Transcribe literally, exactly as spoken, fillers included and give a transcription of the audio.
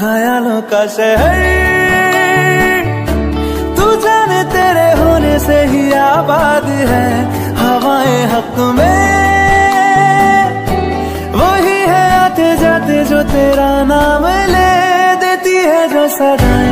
ख्यालों का शहर, तू जाने तेरे होने से ही आबाद है। हवाएं हक में वही है आते जाते जो तेरा नाम ले देती है जो सदाएं।